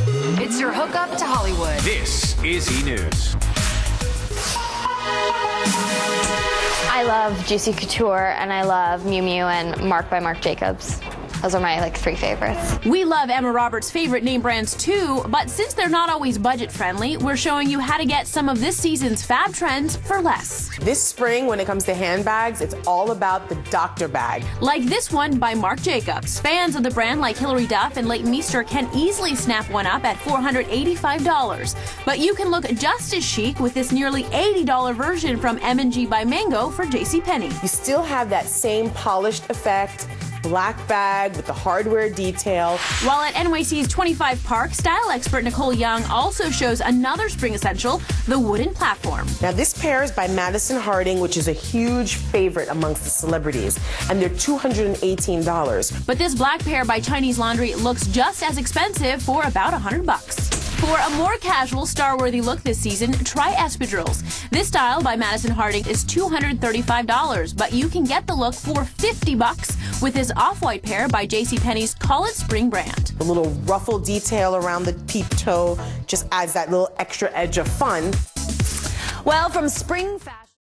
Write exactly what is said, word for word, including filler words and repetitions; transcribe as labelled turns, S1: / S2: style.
S1: It's your hookup to Hollywood.
S2: This is E! News.
S3: I love Juicy Couture, and I love Miu Miu and Marc by Marc Jacobs. Those are my like three favorites.
S4: We love Emma Roberts' favorite name brands too, but since they're not always budget friendly, we're showing you how to get some of this season's fab trends for less.
S5: This spring, when it comes to handbags, it's all about the doctor bag.
S4: Like this one by Marc Jacobs. Fans of the brand like Hilary Duff and Leighton Meester can easily snap one up at four hundred eighty-five dollars. But you can look just as chic with this nearly eighty dollar version from M and G by Mango for JCPenney.
S5: You still have that same polished effect, black bag with the hardware detail.
S4: While at N Y C's twenty-five Park, style expert Nicole Young also shows another spring essential, the wooden platform.
S5: Now this pair is by Madison Harding, which is a huge favorite amongst the celebrities, and they're two hundred eighteen dollars.
S4: But this black pair by Chinese Laundry looks just as expensive for about one hundred bucks. For a more casual, star-worthy look this season, try espadrilles. This style by Madison Harding is two hundred thirty-five dollars, but you can get the look for fifty bucks with this off-white pair by JCPenney's Call It Spring brand.
S5: The little ruffle detail around the peep toe just adds that little extra edge of fun.
S1: Well, from spring fashion